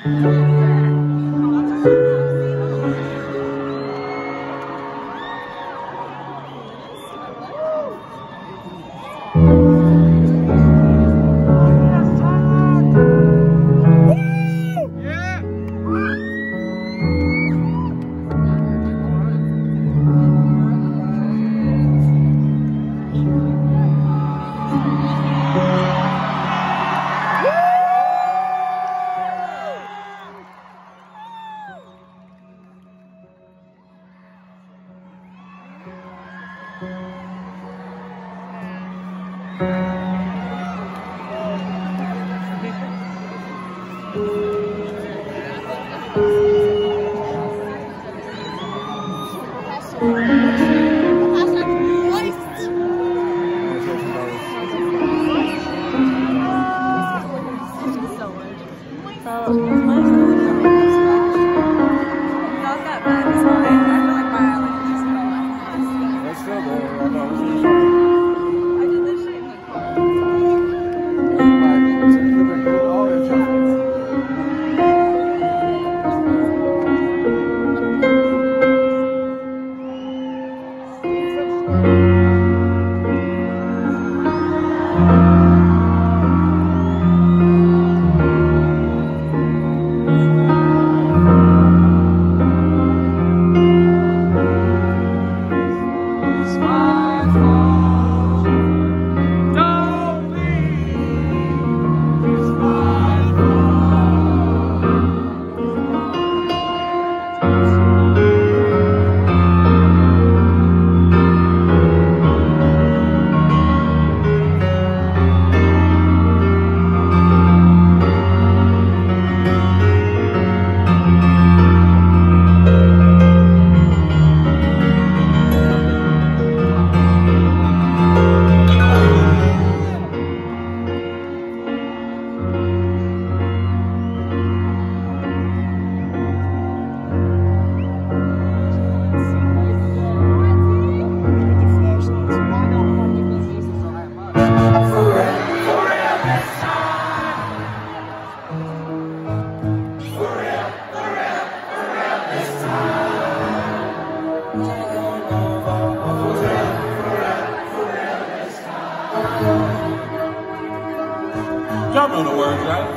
Y'all know the words, right?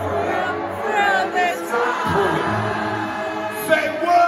Say what?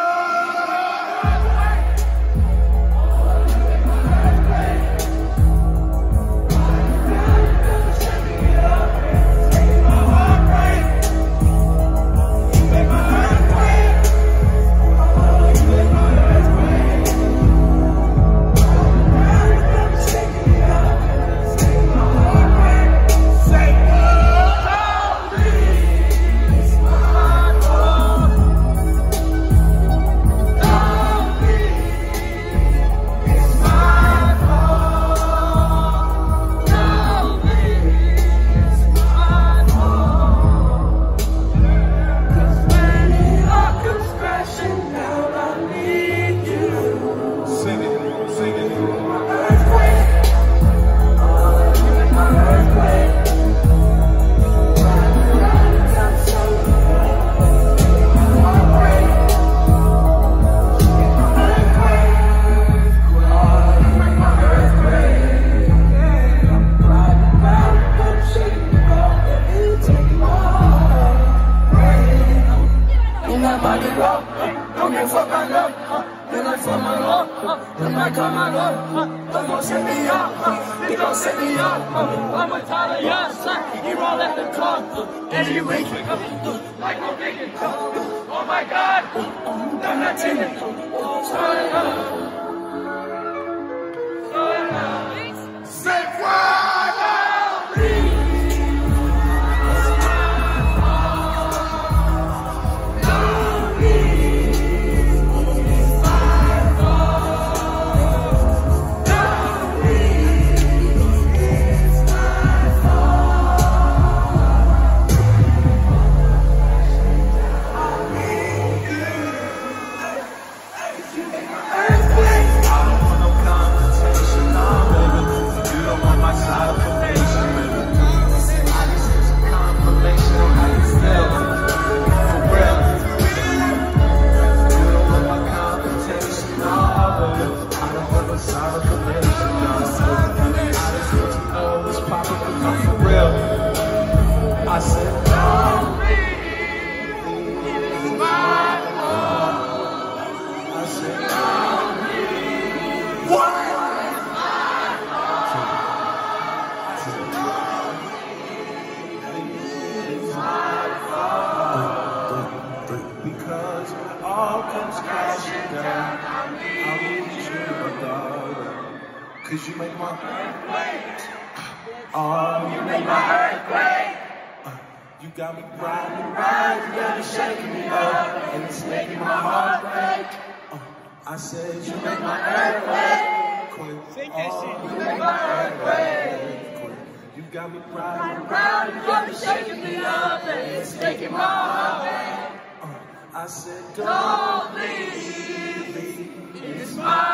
Oh my God! I'm not timid. Say what? Earthquake! comes crashing down. I need you, my darling. 'Cause you make my earthquake. Oh, you make my earthquake. You got me grinding right, you got me shaking me up, and it's making my heart break. I said you make my earthquake. Queen. Oh, you make my earthquake. Queen. You got me grinding right, you got me shaking me up, and it's making my heart break. I said don't leave me, it's my